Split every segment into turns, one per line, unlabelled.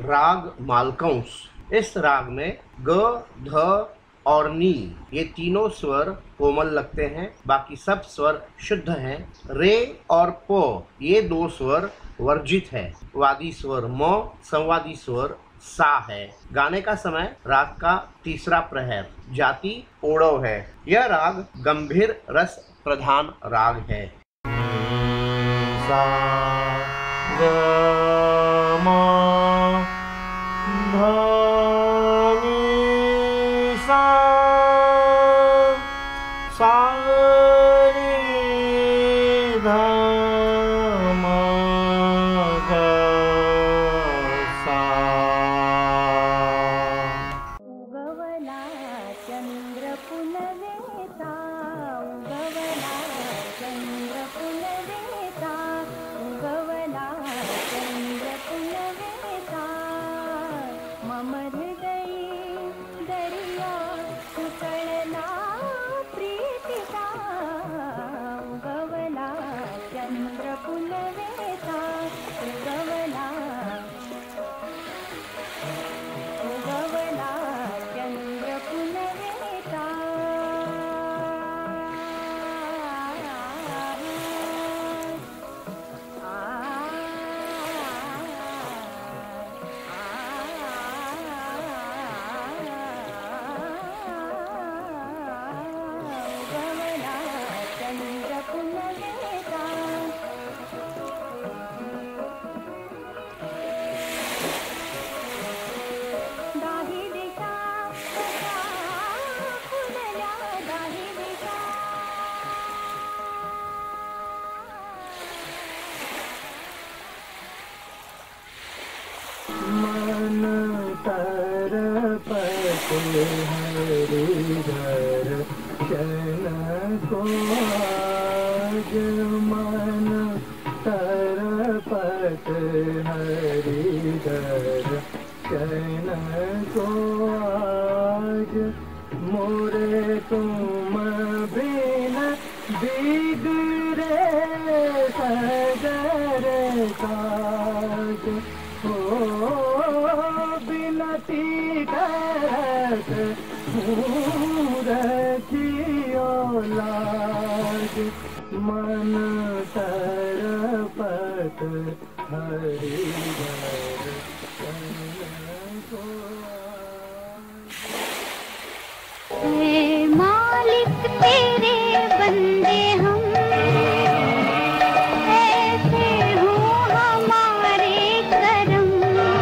राग मालकंस। इस राग में ग, ध और नी ये तीनों स्वर कोमल लगते हैं, बाकी सब स्वर शुद्ध हैं। रे और प ये 2 स्वर वर्जित है। वादी स्वर म, संवादी स्वर सा है। गाने का समय राग का तीसरा प्रहर। जाति ओड़व है। यह राग गंभीर रस प्रधान राग है। सा ग म ध नि सा सा रे ध म ग सा।
उगवला चंद्र पुनवेता, उगवला चंद्र पुनवेता, उगवला चंद्र पुनवेता, मम हृदयी दरिया उकळला प्रीतिचा, उगवला चंद्र पुनवेता, उगवला उगवला चंद्र पुनवेता। उगवला चंद्र पुनवेता। दाही दिशा कशा फुलल्या, दाही दिशा
मन तरपत हरिधर चरण को आज, मन तरपत हरिधर चरण को आज, मोरे तुम बिन बिगड़े सजरे काज, हो बिनती करत रखियो लाज, मन तरपत हरिधर चरण को आज।
हे मालिक तेरे बंदे हम, ऐसे हो हमारे करम,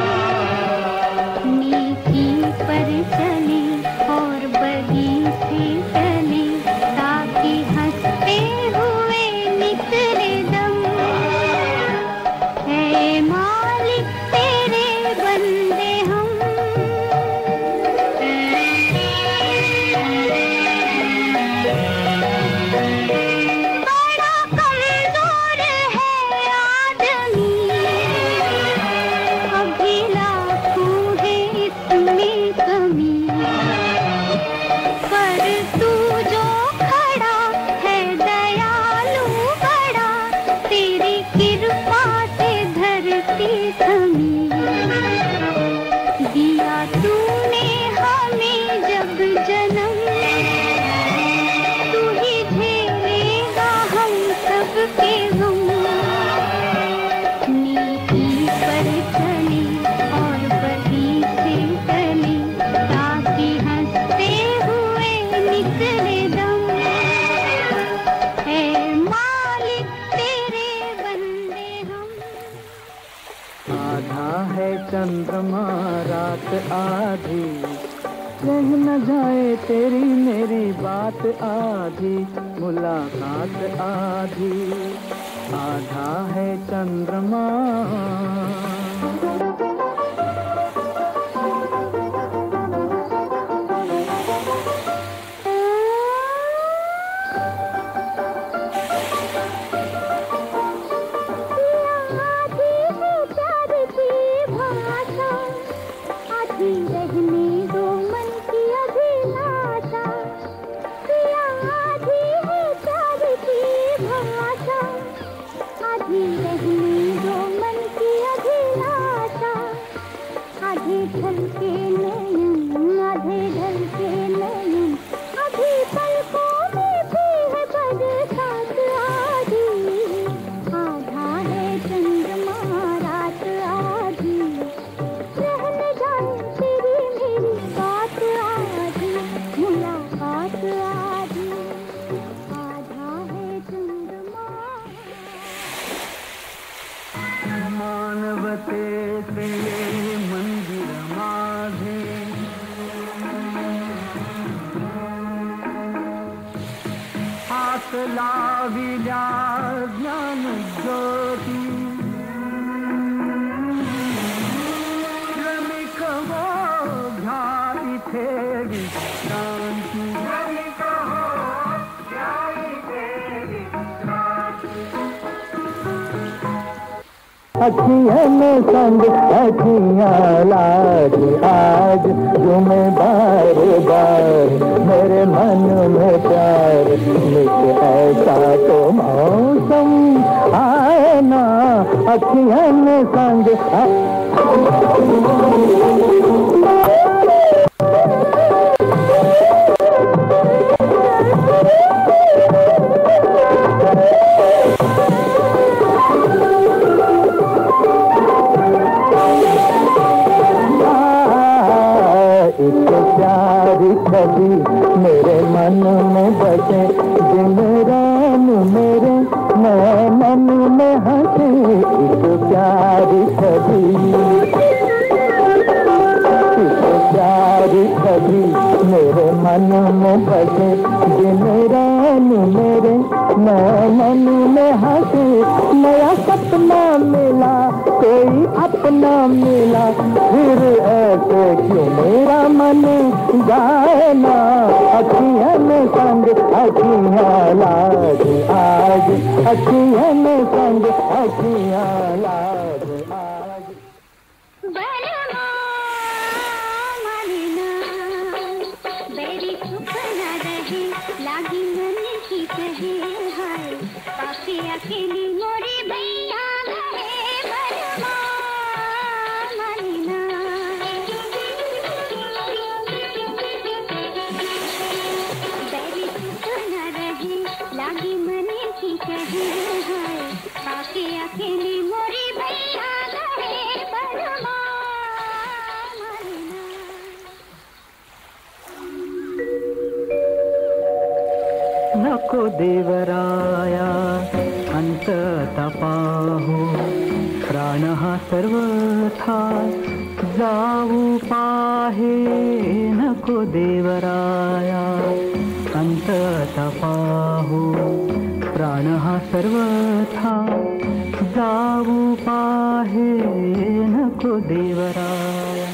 नीति पर चले और बदी से चले, ताकि हंसते हुए निकले दम। हे मालिक तेरे बंदे हम, बड़ा कमजोर है आदमी, अभी लाखों है इसमें कमी, पर तू जो खड़ा है दयालु बड़ा, तेरी कृपा से धरती थमी। दिया तूने हमें जब जन्म, तू ही झेलेगा हम सबके गम। नीति पर चले और बदी से चले, ताकि हंसते हुए निकले दम। है मालिक तेरे बंदे हम।
आधा है चंद्रमा रात आधी, रह न जाए तेरी मेरी बात आधी, मुलाकात आधी। आधा है चंद्रमा
आधी रहने दो मन की अभिलाषा, पिया आधी है प्यार की भाषा, आधी रहने दो मन की अभिलाषा, छलके नयन, आधे ढलके नयन, अभी पलकों में भी है बरसात आधी। आधा है चंद्रमा रात आधी, रह न जाए तेरी मेरी बात आधी, मुलाकात आधी। आधा है चंद्रमा।
मानवते से मंदिर माझे, हात लाविल्या ज्ञान ज्योती, श्रमिक हो घ्या इथे विश्रांती, श्रमिक हो घ्या इथे विश्रांती। अखियाँ में संग अखियाँ लाज आज जुमे बार बार, मेरे मन में प्यार मिट ऐसा तो मौसम आए ना। अखियाँ में संग छवि मेरे मन में बसे, दिन राम मेरे नैनन में हंसे, एक प्यारी छवि, एक प्यारी छवि मेरे मन में बसे, दिन राम मेरे नैनन में हंसे। नया सपना मिला कोई अपना मिला, फिर ऐसे क्यों मेरा मन जाए ना। अखियाँ में संग अखियाँ लाज आज, अखियाँ में संग अखियाँ लाज आज।
बरमा मानिना बेरी चुप न रहे, लागी मन की कहे हाय, काफी अकेली मोरी भैया गए। बरमा मानिना बेरी चुप न रहे, लागी मन की कहे हाय, काफी अकेली मोरी भैया गए। बरमा
नको देवराया अंत तपाहू, प्राण हा सर्वथा जाऊ पाहे। नको देवराया अंत तपाहू, प्राण हा सर्वथा जाऊ पाहे। नको देवराया।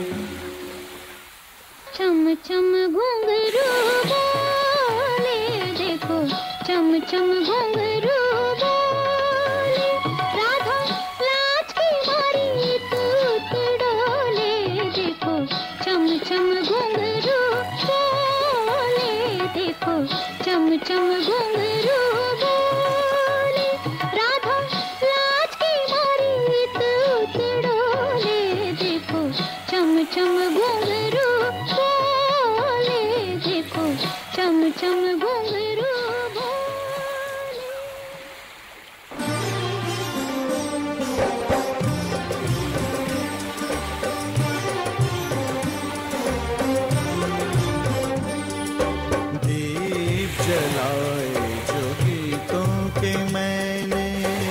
चम चम घुंघरू बोले देखो, चम चम घुंघरू बोले, राधा लाज की मारी तूत डोले देखो, चम चम घुंघरू बोले देखो, चम चम घुंघरू बोले, राधा लाज की मारी तूत डोले देखो, चम चम घुंघरू बोले देखो, चम चम घुंघरू बोले।
दीप जलाए जो गीतों के मैंने,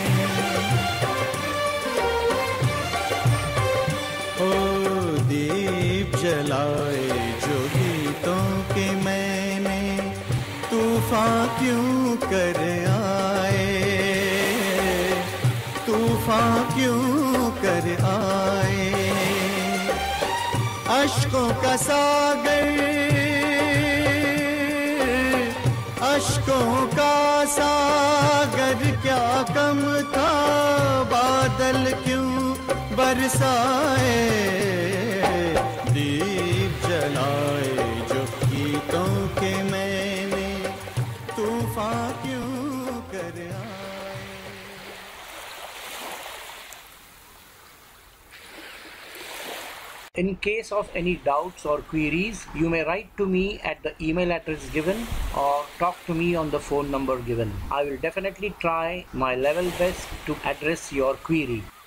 ओ दीप जलाए जो गीतों के मैंने, तूफान क्यों कर आए, तूफान क्यों कर आए। अश्कों का सागर, अश्कों का सागर क्या कम था, बादल क्यों बरसाए। दीप जलाए जो गीतों के मैंने, तूफान क्यों कर आए।
In case of any doubts or queries, you may write to me at the email address given or talk to me on the phone number given. I will definitely try my level best to address your query.